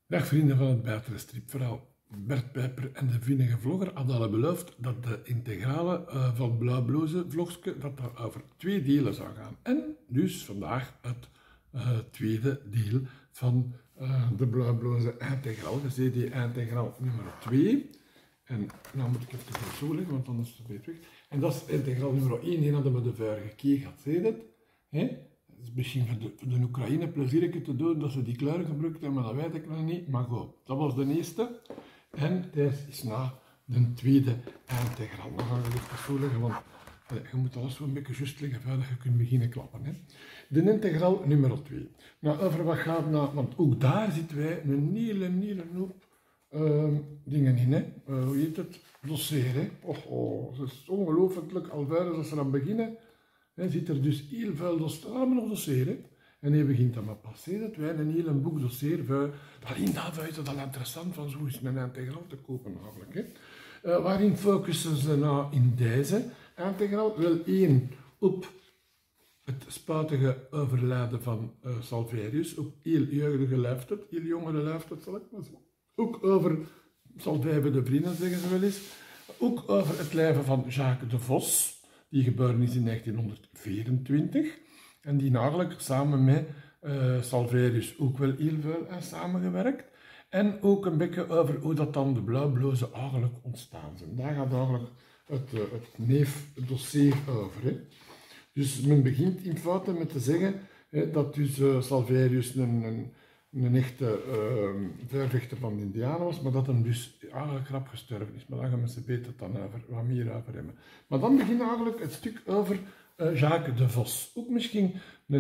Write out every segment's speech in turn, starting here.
Dag vrienden van het Buiten Stripverhaal. Bert Pijper en de vinnige vlogger hadden al beloofd dat de integrale van Blauwbloze vlogske dat over 2 delen zou gaan. En dus vandaag het tweede deel van de Blauwbloze integraal, de CD-integraal nummer 2. En nou moet ik even zo leggen, want anders is het weer weg. En dat is integraal nummer 1, die hadden we de vorige keer gehad. Zie je dat? Het is misschien voor de Oekraïne plezierlijke te doen dat ze die kleuren gebruikt hebben, maar dat weet ik nog niet. Maar goed, dat was de eerste. En deze is na de tweede integraal. Dan gaan we even zo leggen, want je moet alles zo een beetje juist leggen voordat je kunt beginnen klappen. Hè. De integraal nummer 2. Nou, over wat gaat nou, want ook daar zitten wij een hele hoop dingen in. Hè. Hoe heet het? Dossier. Hè. Het is ongelooflijk, alvorens als ze aan beginnen. Hij zit er dus heel veel dossier, allemaal nog dossier. Hè? En hij begint dan maar passeren dat wij een heel boek dossier voor. Alleen daarvoor is het al interessant van zo is een integraal te kopen eigenlijk. Hè? Waarin focussen ze nou in deze integraal? Wel één op het spijtige overlijden van Salverius, op heel jeugdige leeftijd, heel jongere leeftijd zal ik maar zeggen. Ook over Salvijven de vrienden zeggen ze wel eens. Ook over het leven van Jacques de Vos. Die geboren is in 1924 en die eigenlijk samen met Salverius ook wel heel veel samengewerkt. En ook een beetje over hoe dat dan de Blauwbloze eigenlijk ontstaan zijn. Daar gaat eigenlijk het neefdossier over. Hè. Dus men begint in feite met te zeggen dat dus Salverius een echte vervechter van de Indianen was, maar dat hem dus eigenlijk rap gestorven is. Maar daar gaan mensen beter dan wat meer over hebben. Maar dan begint eigenlijk het stuk over Jacques de Vos. Ook misschien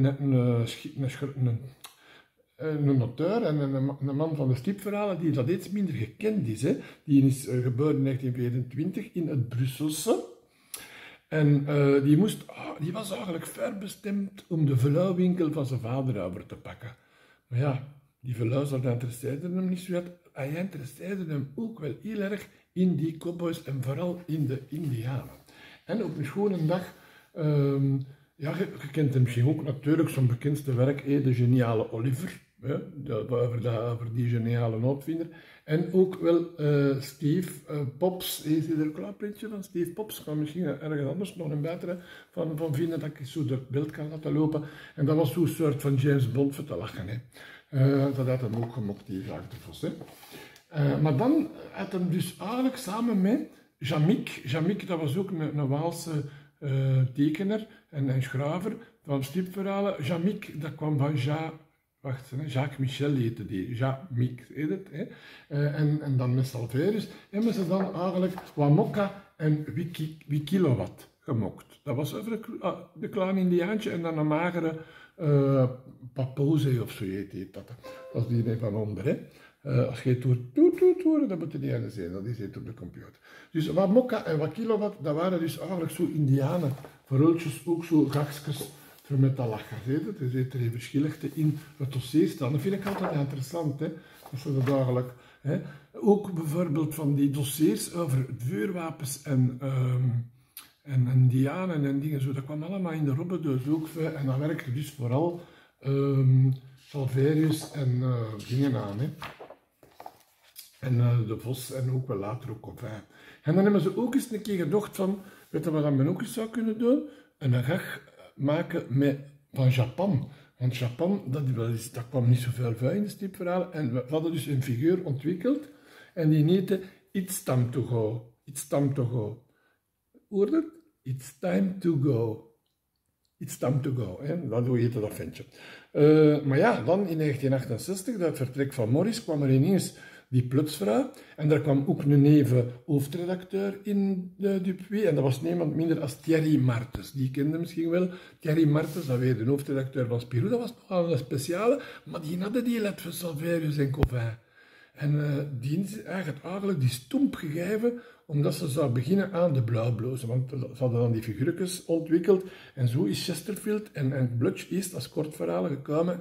een auteur en een man van de stripverhalen die dat iets minder gekend is. Hè. Die is geboren in 1924 in het Brusselse. En die was eigenlijk verbestemd om de verlouwwinkel van zijn vader over te pakken. Maar ja, die verluister interesseerde hem niet zo uit. Hij interesseerde hem ook wel heel erg in die cowboys en vooral in de Indianen. En op een schone dag, ja, je kent hem misschien ook natuurlijk, zijn bekendste werk, de geniale Oliver, over die geniale uitvinder. En ook wel Steve Pops, is er een klein printje van Steve Pops, kan misschien ergens anders nog een betere van vinden, dat ik zo de beeld kan laten lopen. En dat was zo'n soort van James Bond voor te lachen. Hè. Dat had hem ook gemokt, die Jacques de Vos. Hè. Maar dan had hem dus eigenlijk samen met Jamik, dat was ook een Waalse tekenaar en schrijver van stripverhalen. Jamik, dat kwam van Jacques Michel heette die, Jamik heet het. Hè. En dan met Salverius hebben ze dan eigenlijk Wamokka en Wikilowatt gemokt. Dat was over de kleine Indiaantje en dan een magere Papoze of zo heet dat. Dat is die een van onder. Hè. Als je het doet, dan moet je die ene zijn, dat is het op de computer. Dus wat Mokka en wat Kilowatt, dat waren dus eigenlijk zo Indianen, verhultjes, ook zo gakjes voor met dat lachen. Er zitten er verschillen in het dossier staan. Dat vind ik altijd interessant, hè, dat ze dat eigenlijk... Hè. Ook bijvoorbeeld van die dossiers over vuurwapens en Indianen en dingen zo, dat kwam allemaal in de robbendoos ook. En dan werkte dus vooral Salverius en dingen aan. Hè. En de Vos en ook wel later ook Covin. En dan hebben ze ook eens een keer gedacht van, weet je wat men ook eens zou kunnen doen? Een gag maken van Japan. Want Japan, dat kwam niet zoveel voor in de stripverhalen. En we hadden dus een figuur ontwikkeld en die heette It's Time to Go. It's Time to Go. Hoor dat? It's time to go. It's time to go. Hè? Dat heette dat ventje. Maar ja, dan in 1968, dat vertrek van Morris, kwam er ineens die Plutsvrouw. En daar kwam ook een neven hoofdredacteur in Dupuy. En dat was niemand minder als Thierry Martens. Die kende misschien wel. Thierry Martens, dat weer de hoofdredacteur van Spirou. Dat was nogal een speciale. Maar die hadden die let van Salverius en Covin. En die is eigenlijk die stomp gegeven, omdat ze zou beginnen aan de Blauwbloze. Want ze hadden dan die figuurtjes ontwikkeld. En zo is Chesterfield en Blutch eerst als kortverhalen gekomen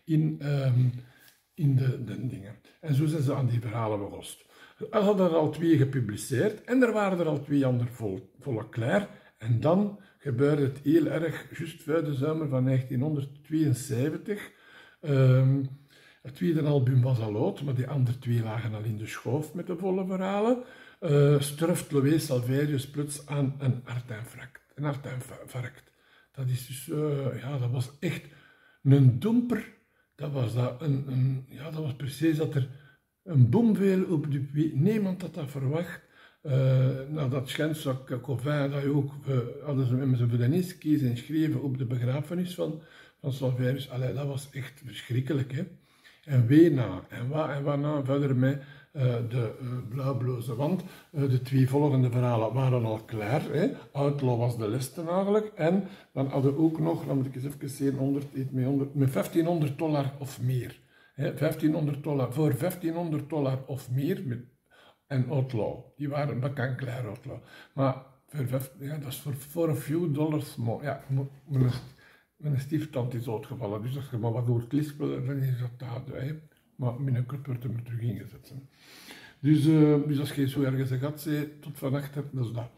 in de dingen. En zo zijn ze aan die verhalen begonnen. Ze hadden er al 2 gepubliceerd en er waren er al 2 andere volle klaar. En dan gebeurde het heel erg, juist voor de zomer van 1972. Het tweede album was al uit, maar die andere twee lagen al in de schoof met de volle verhalen. Sterft Louis Salverius plots aan een hartinfarct. Dat is dus, ja, dat was echt een domper. Dat was, ja, dat was precies dat er een bom viel op de wie. Niemand had dat verwacht. Nou, dat schijnt zou Cauvin dat ook, hadden ze met zijn verdennis kiezen en schreven op de begrafenis van Salverius. Allee, dat was echt verschrikkelijk, hè. En wee na, en wat na verder met de blauwblozen, want de twee volgende verhalen waren al klaar. Hè. Outlaw was de liste eigenlijk, en dan hadden we ook nog, dan moet ik eens even zien, met $1500 of meer. Hè. $1500, voor $1500 of meer, en Outlaw, die waren bekend klaar, Outlaw. Maar ja, dat is voor een few dollars, ja, mijn stieftant is uitgevallen, dus als je maar wat hoort lispelen, dan is dat hè. Maar binnenkort wordt hem er terug ingezet. Dus als je zo ergens een gat ziet, tot vannacht hebt, dat is dat.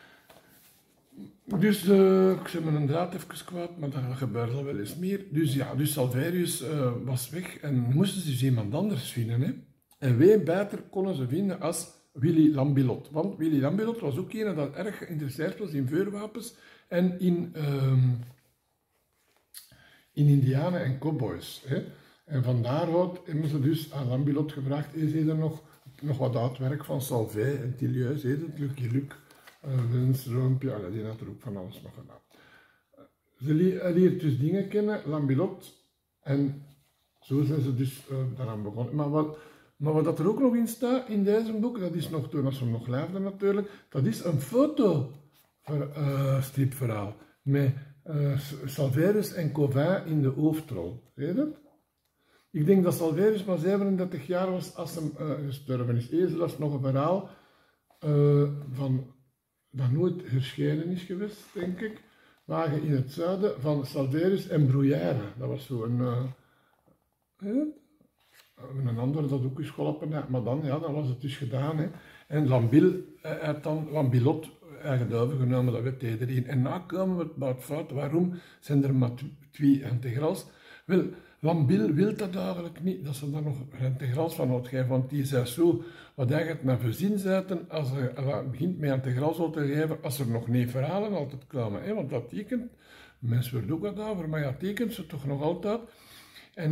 Dus ik zeg me een draad even kwijt, maar dat gebeurt al wel eens meer. Dus ja, dus Salverius was weg en moesten ze dus iemand anders vinden. Hè. En wie beter konden ze vinden als Willy Lambilot. Want Willy Lambilot was ook een dat erg geïnteresseerd was in vuurwapens en in indianen en cowboys. Hè. En van daaruit hebben ze dus aan Lambilot gevraagd, is er nog wat uitwerk van Salvay en Tillieux, Lucky Luke, Vince Roompje, die had er ook van alles nog gedaan. Ze leert dus dingen kennen, Lambilot, en zo zijn ze dus daaraan begonnen. Maar wat er ook nog in staat in deze boek, dat is nog toen als ze nog leefden natuurlijk, dat is een fotostripverhaal met Salverius en Cauvin in de hoofdrol. Zie je dat? Ik denk dat Salverius maar 37 jaar was als hij gestorven is. Eerst was nog een verhaal dat nooit verschenen is geweest, denk ik. Wagen in het zuiden van Salverius en Bruyère. Dat was zo een andere dat ook eens geholpen had, maar dan was het dus gedaan. Hè. En Lambilot eigen overgenomen, dat weet iedereen. En na komen we bij het fout, waarom zijn er maar 2 integrals? Wel, Lambil wil dat eigenlijk niet, dat ze daar nog integrals van uitgeven, want die zei zo, wat eigenlijk naar verzin zetten, als je begint met integrals uit te geven, als er nog niet verhalen altijd komen. Hè? Want dat tekent, mensen willen ook wat over, maar ja, tekent ze toch nog altijd. En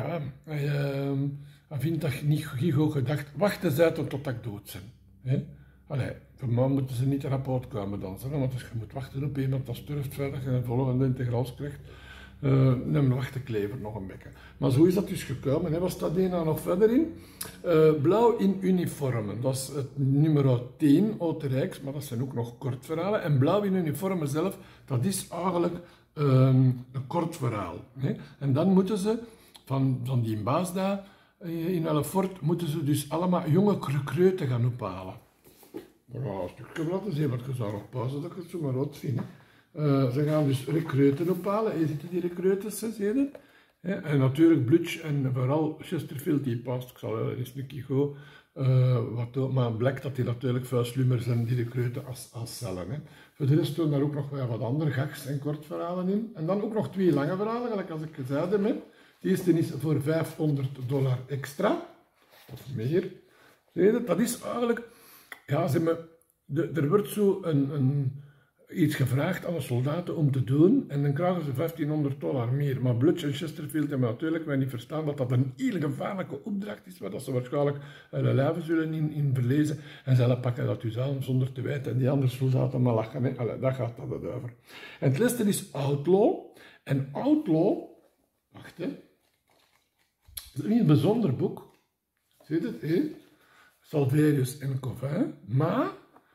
hij vindt dat niet goed gedacht, wachten ze tot ik dood ben. Hè? Allee, voor mij moeten ze niet rap uitkomen dansen, want als je moet wachten op iemand dat sterft verder en een volgende integrals krijgt, dan wacht de klever nog een beetje. Maar zo is dat dus gekomen. Hè. Wat staat hier nou nog verder in? Blauw in uniformen. Dat is het nummer 10 uit de Rijks, maar dat zijn ook nog kortverhalen. En blauw in uniformen zelf, dat is eigenlijk een kort verhaal. Hè. En dan moeten ze, van die baas daar in Elfort, moeten ze dus allemaal jonge recruten gaan ophalen. Ja, een stukje laten zien, want je zou nog pauze dat ik het zo maar uitvind. Ze gaan dus recruten ophalen. Hier zitten die recruten, zie je dat? Ja, en natuurlijk Blutch en vooral Chesterfield die past. Ik zal eens een keer gaan. Maar blijkt dat die natuurlijk veel slimmer zijn, die recruten, als cellen. Hè. Voor de rest doen daar ook nog wel wat andere gags en kortverhalen in. En dan ook nog 2 lange verhalen, gelijk als ik gezegd heb. De eerste is voor $500 extra, of meer. Zie je dat? Dat is eigenlijk, ja, er wordt zo iets gevraagd aan de soldaten om te doen en dan krijgen ze $1500 meer. Maar Blutch en Chesterfield hebben natuurlijk wel niet verstaan dat dat een heel gevaarlijke opdracht is, waar dat ze waarschijnlijk hun leven zullen in verlezen. En zij pakken dat dus aan zonder te weten en die andere soldaten maar lachen. Hè. Allee, daar gaat dat over. En het laatste is Outlaw. En Outlaw, wacht hè, dat is niet een bijzonder boek. Zie je het? Hè? Salverius en Cauvin, maar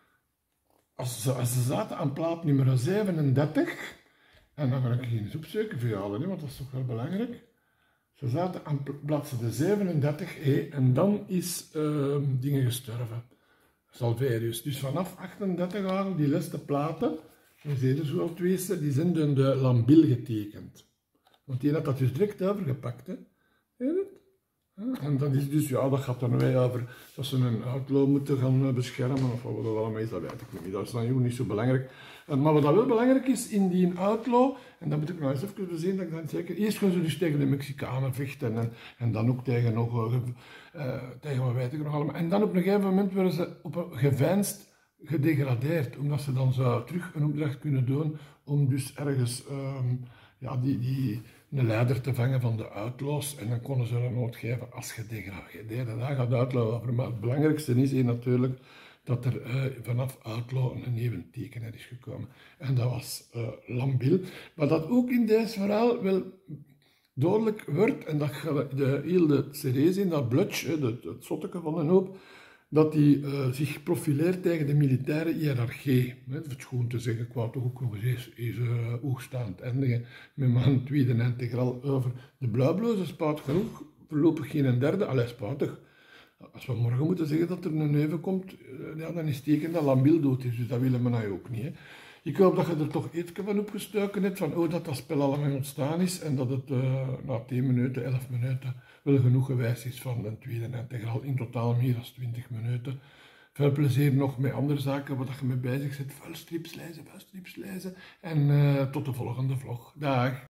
als ze zaten aan plaat nummer 37, en dan ga ik eens opzoeken voor jou, want dat is toch wel belangrijk. Ze zaten aan bladzijde 37, en dan is dingen gestorven. Salverius. Dus vanaf 38 waren die laatste platen, en zie je zo al twee, die zijn door de Lambil getekend. Want die had dat dus direct overgepakt, hè. Zie je dat? En dat is dus, ja, dat gaat er nu over dat ze een outlaw moeten gaan beschermen, of wat dat allemaal is, dat weet ik niet. Dat is dan niet zo belangrijk. Maar wat dat wel belangrijk is in die outlaw, en dat moet ik nog eens even bezien, dat ik dan zeker, eerst gaan ze dus tegen de Mexicanen vechten en dan ook tegen nog, tegen wat weet ik nog allemaal. En dan op een gegeven moment worden ze op een geveinsd gedegradeerd, omdat ze dan zo terug een opdracht kunnen doen om dus ergens ja, een leider te vangen van de outlaws. En dan konden ze een nood geven als gedegradeerd. En daar gaat de outlaw over. Maar het belangrijkste is hier natuurlijk dat er vanaf outlaw een nieuwe tekenaar is gekomen. En dat was Lambil. Maar dat ook in deze verhaal wel duidelijk wordt, en dat gaat de hele serie in, dat Blutch, het zotteke van een hoop, dat hij zich profileert tegen de militaire hiërarchie. Het is gewoon te zeggen, ik wou toch ook nog eens hoogstaand eindigen met mijn tweede integral over de blauwbloze, spout genoeg, voorlopig geen derde, allee, spoutig. Als we morgen moeten zeggen dat er een neuve komt, ja, dan is teken dat Lambil dood is, dus dat willen we nou ook niet. Hè. Ik hoop dat je er toch iets van opgestoken hebt, van dat dat spel allemaal ontstaan is en dat het na 10 minuten, 11 minuten wel genoeg geweest is van een tweede integral. In totaal meer dan 20 minuten. Veel plezier nog met andere zaken waar je mee bezig bent. Vuil strips lezen. En tot de volgende vlog. Dag!